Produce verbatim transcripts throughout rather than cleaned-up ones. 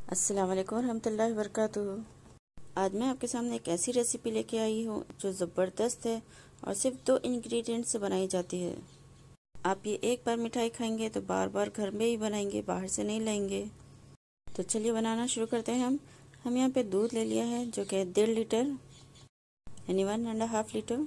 अस्सलाम वालेकुम रहमतुल्लाहि वबरकातुहू। आज मैं आपके सामने एक ऐसी रेसिपी लेके आई हूँ जो ज़बरदस्त है और सिर्फ दो इंग्रेडिएंट से बनाई जाती है। आप ये एक बार मिठाई खाएंगे तो बार बार घर में ही बनाएंगे, बाहर से नहीं लाएंगे। तो चलिए बनाना शुरू करते हैं। हम हम यहाँ पे दूध ले लिया है जो कि डेढ़ लीटर यानी वन एंड हाफ लीटर।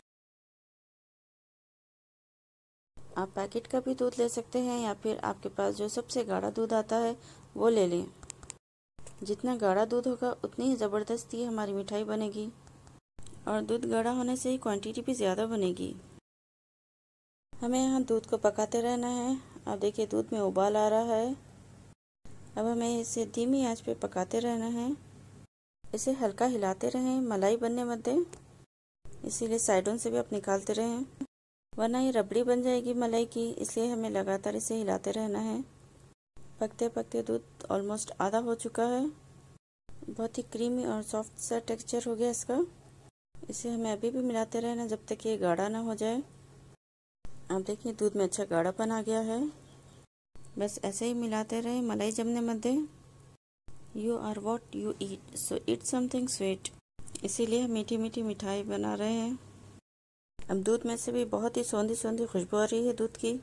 आप पैकेट का भी दूध ले सकते हैं या फिर आपके पास जो सबसे गाढ़ा दूध आता है वो ले लें। जितना गाढ़ा दूध होगा उतनी ही ज़बरदस्त ये हमारी मिठाई बनेगी और दूध गाढ़ा होने से ही क्वांटिटी भी ज़्यादा बनेगी। हमें यहाँ दूध को पकाते रहना है। अब देखिए दूध में उबाल आ रहा है। अब हमें इसे धीमी आंच पे पकाते रहना है। इसे हल्का हिलाते रहें, मलाई बनने मत दें, इसीलिए साइडों से भी आप निकालते रहें वरना ये रबड़ी बन जाएगी मलाई की। इसलिए हमें लगातार इसे हिलाते रहना है। पकते पकते दूध ऑलमोस्ट आधा हो चुका है। बहुत ही क्रीमी और सॉफ्ट सा टेक्सचर हो गया इसका। इसे हमें अभी भी मिलाते रहना जब तक ये गाढ़ा ना हो जाए। आप देखिए दूध में अच्छा गाढ़ापन आ गया है। बस ऐसे ही मिलाते रहे, मलाई जमने मत दें। You are what you eat, so eat something sweet. इसीलिए हम मीठी मीठी मिठाई बना रहे हैं। अब दूध में से भी बहुत ही सौंधी सौंधी खुशबू आ रही है दूध की।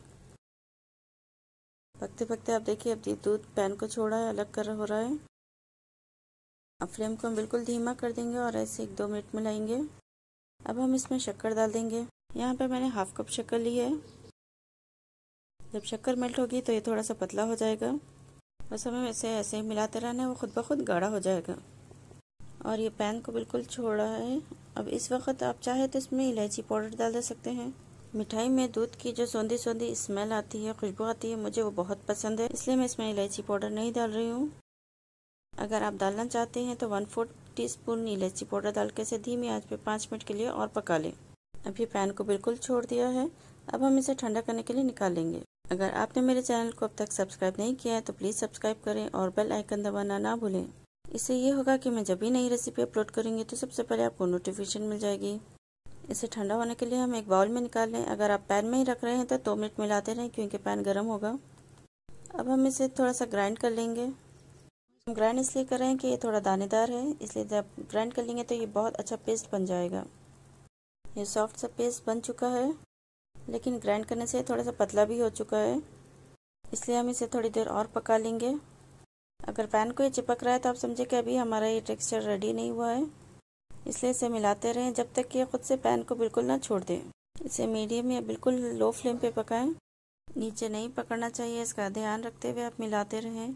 पकते पकते आप देखिए अब ये दूध पैन को छोड़ा है, अलग कर हो रहा है। अब फ्लेम को हम बिल्कुल धीमा कर देंगे और ऐसे एक दो मिनट मिलाएंगे। अब हम इसमें शक्कर डाल देंगे। यहाँ पे मैंने हाफ कप शक्कर ली है। जब शक्कर मेल्ट होगी तो ये थोड़ा सा पतला हो जाएगा। बस हमें इसे ऐसे ही मिलाते रहना है, वो खुद ब खुद गाढ़ा हो जाएगा। और ये पैन को बिल्कुल छोड़ रहा है। अब इस वक्त आप चाहे तो इसमें इलायची पाउडर डाल दे सकते हैं। मिठाई में दूध की जो सौंधी सौंधी स्मेल आती है, खुशबू आती है, मुझे वो बहुत पसंद है, इसलिए मैं इसमें इलायची पाउडर नहीं डाल रही हूँ। अगर आप डालना चाहते हैं तो वन फोर्थ टी स्पून इलायची पाउडर डाल के इसे धीमी आंच पे पाँच मिनट के लिए और पका लें। अब ये पैन को बिल्कुल छोड़ दिया है। अब हम इसे ठंडा करने के लिए निकाल लेंगे। अगर आपने मेरे चैनल को अब तक सब्सक्राइब नहीं किया है तो प्लीज़ सब्सक्राइब करें और बेल आइकन दबाना ना भूलें। इससे ये होगा कि मैं जब भी नई रेसिपी अपलोड करूँगी तो सबसे पहले आपको नोटिफिकेशन मिल जाएगी। इसे ठंडा होने के लिए हम एक बाउल में निकाल लें। अगर आप पैन में ही रख रहे हैं तो दो मिनट मिलाते रहें क्योंकि पैन गर्म होगा। अब हम इसे थोड़ा सा ग्राइंड कर लेंगे। हम ग्राइंड इसलिए कर रहे हैं कि ये थोड़ा दानेदार है, इसलिए जब ग्राइंड कर लेंगे तो ये बहुत अच्छा पेस्ट बन जाएगा। ये सॉफ्ट सा पेस्ट बन चुका है, लेकिन ग्राइंड करने से थोड़ा सा पतला भी हो चुका है, इसलिए हम इसे थोड़ी देर और पका लेंगे। अगर पैन को ये चिपक रहा है तो आप समझे कि अभी हमारा ये टेक्सचर रेडी नहीं हुआ है, इसलिए इसे मिलाते रहें जब तक कि ये खुद से पैन को बिल्कुल ना छोड़ दे। इसे मीडियम या बिल्कुल लो फ्लेम पे पकाएं। नीचे नहीं पकड़ना चाहिए, इसका ध्यान रखते हुए आप मिलाते रहें।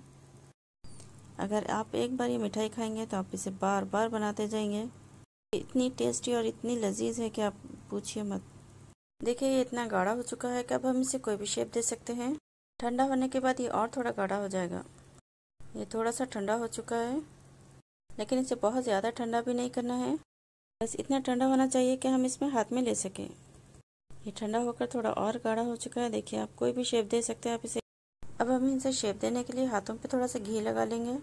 अगर आप एक बार ये मिठाई खाएंगे तो आप इसे बार बार बनाते जाएंगे। इतनी टेस्टी और इतनी लजीज है कि आप पूछिए मत। देखिए ये इतना गाढ़ा हो चुका है कि अब हम इसे कोई भी शेप दे सकते हैं। ठंडा होने के बाद ये और थोड़ा गाढ़ा हो जाएगा। ये थोड़ा सा ठंडा हो चुका है, लेकिन इसे बहुत ज़्यादा ठंडा भी नहीं करना है। बस इतना ठंडा होना चाहिए कि हम इसमें हाथ में ले सकें। ये ठंडा होकर थोड़ा और गाढ़ा हो चुका है। देखिए आप कोई भी शेप दे सकते हैं आप इसे। अब हम इसे शेप देने के लिए हाथों पे थोड़ा सा घी लगा लेंगे।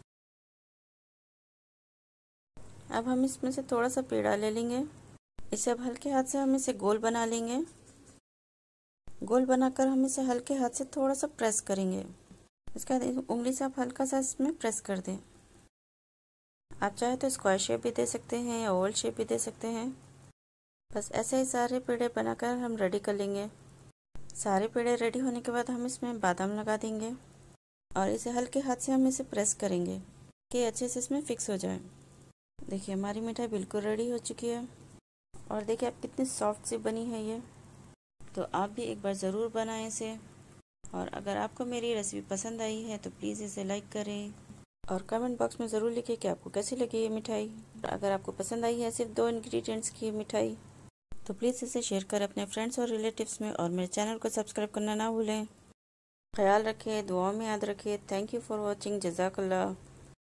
अब हम इसमें से थोड़ा सा पेड़ा ले लेंगे। इसे अब हल्के हाथ से हम इसे गोल बना लेंगे। गोल बनाकर हम इसे हल्के हाथ से थोड़ा सा प्रेस करेंगे। इसके बाद उंगली से आप हल्का सा इसमें प्रेस कर दें। आप चाहे तो स्क्वायर शेप भी दे सकते हैं या ओवल शेप भी दे सकते हैं। बस ऐसे ही सारे पेड़े बनाकर हम रेडी कर लेंगे। सारे पेड़े रेडी होने के बाद हम इसमें बादाम लगा देंगे और इसे हल्के हाथ से हम इसे प्रेस करेंगे कि अच्छे से इसमें फिक्स हो जाए। देखिए हमारी मिठाई बिल्कुल रेडी हो चुकी है और देखिए आप कितनी सॉफ्ट सी बनी है ये। तो आप भी एक बार ज़रूर बनाएं इसे। और अगर आपको मेरी रेसिपी पसंद आई है तो प्लीज़ इसे लाइक करें और कमेंट बॉक्स में ज़रूर लिखें कि आपको कैसी लगी ये मिठाई। अगर आपको पसंद आई है सिर्फ दो इंग्रेडिएंट्स की मिठाई तो प्लीज़ इसे शेयर करें अपने फ्रेंड्स और रिलेटिव्स में और मेरे चैनल को सब्सक्राइब करना ना भूलें। ख्याल रखें, दुआओं में याद रखें। Thank you for watching. जज़ाकल्लाह।